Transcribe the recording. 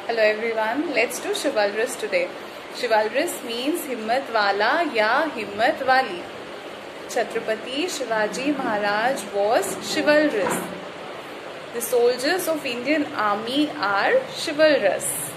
Hello everyone, let's do chivalrous today. Chivalrous means हिम्मत वाला या हिम्मत वाली. Chhatrapati Shivaji Maharaj was chivalrous. The soldiers of Indian Army are chivalrous.